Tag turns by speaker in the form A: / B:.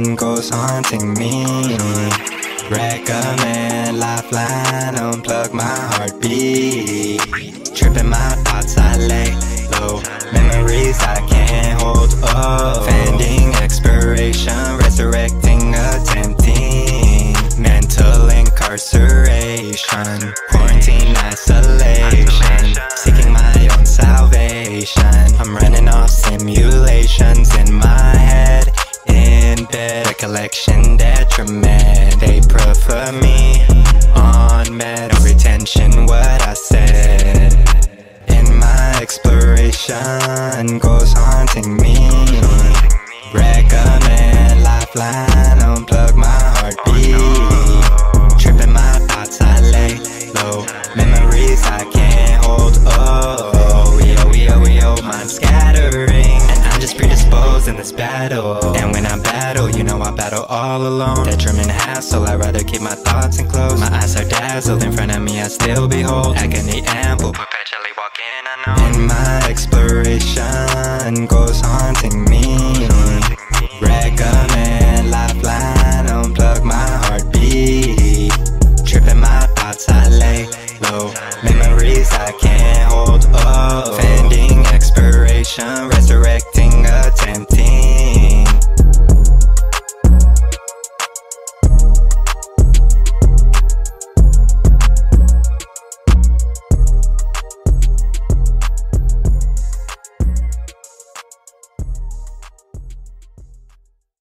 A: goes haunting me. Recommend lifeline, unplug my heartbeat. Tripping my thoughts, I lay low. Memories I can't hold, oh. Fending expiration, resurrecting, attempting. Mental incarceration, quarantine isolation. Seeking my own salvation. I'm running off simulations in my head. In bed, recollection detriment. They prefer me on med, no retention what I said. In my exploration, goes haunting me. Recommend lifeline, unplug my heartbeat. Tripping my thoughts, I lay low. Memories I can't hold, oh. Yo, mind scattering. And I'm just predisposed in this battle. And when I battle, you know I battle all alone. Detriment hassle, I'd rather keep my thoughts enclosed. My eyes are dazzled, in front of me I still behold. Agony ample, perpetually walking unknown. In my exploration, goes haunting me. Recommend lifeline, unplug my heartbeat. Tripping my thoughts, I lay low. Memories I can't hold, oh. Fending expiration, resurrect